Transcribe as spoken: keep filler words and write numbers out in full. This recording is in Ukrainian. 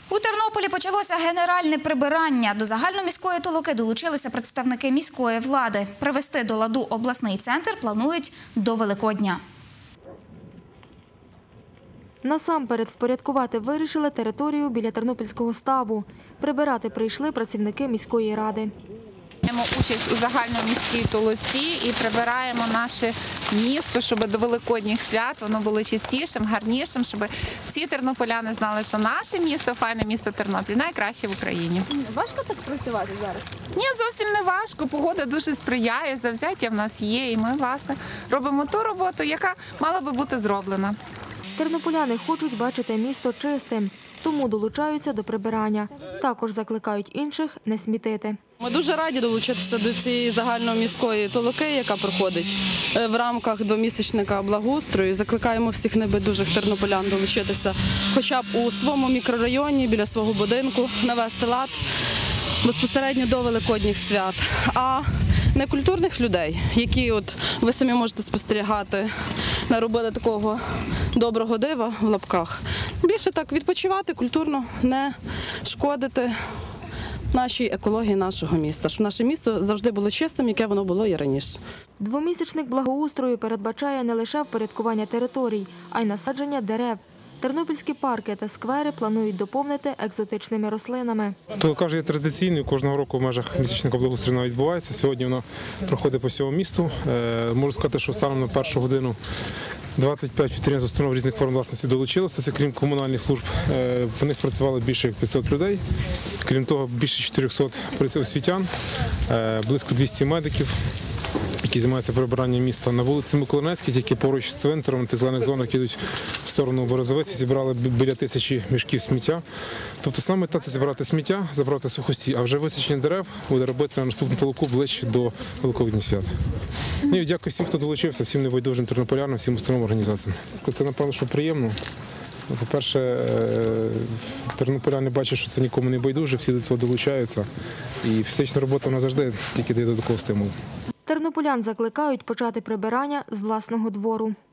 У Тернополі почалося генеральне прибирання. До загальноміської толоки долучилися представники міської влади. Привести до ладу обласний центр планують до Великодня. Насамперед впорядкувати вирішили територію біля Тернопільського ставу. Прибирати прийшли працівники міської ради. Беремо участь у загальноміській толоці і прибираємо наше місто, щоб до великодніх свят воно було чистішим, гарнішим, щоб всі тернополяни знали, що наше місто, файне місто Тернопіль, найкраще в Україні. Важко так працювати зараз? Ні, зовсім не важко. Погода дуже сприяє, завзяття в нас є. І ми, власне, робимо ту роботу, яка мала би бути зроблена. Тернополяни хочуть бачити місто чистим, тому долучаються до прибирання. Також закликають інших не смітити. Ми дуже раді долучитися до цієї загальноміської толоки, яка проходить в рамках двомісячника благоустрою. Закликаємо всіх небайдужих тернополян долучитися хоча б у своєму мікрорайоні, біля свого будинку, навести лад безпосередньо до великодніх свят. А некультурних людей, які, от ви самі можете спостерігати, наробили такого доброго дива в лапках, більше так відпочивати культурно, не шкодити нашій екології нашого міста, щоб наше місто завжди було чистим, яке воно було і раніше. Двомісячник благоустрою передбачає не лише впорядкування територій, а й насадження дерев. Тернопільські парки та сквери планують доповнити екзотичними рослинами. Толока вже є традиційною, кожного року в межах місячника благоустрою вона відбувається. Сьогодні вона проходить по всьому місту. Можу сказати, що станом на першу годину двадцять п'ять підприємств, установ різних форм власності долучилося. Це крім комунальних служб. В них працювало більше як п'ятсот людей. Крім того, більше чотирьохсот освітян, близько двісті медиків, які займаються прибиранням міста. На вулиці Миколинецькій, тільки поруч з центром, на тих зелених зонах, які йдуть в сторону Березовиці, зібрали біля тисячі мішків сміття. Тобто саме мета – це зібрати сміття, забрати сухості, а вже висадження дерев буде робитися на наступну толоку ближче до Великодніх свят. Ну і дякую всім, хто долучився, всім небайдужим тернополянам, всім установам, організаціям. Це, напевно, що приємно. По-перше, тернополяни бачать, що це нікому не байдуже, всі до цього долучаються. І фізична робота вона завжди тільки дає до такого стимулу. Тернополян закликають почати прибирання з власного двору.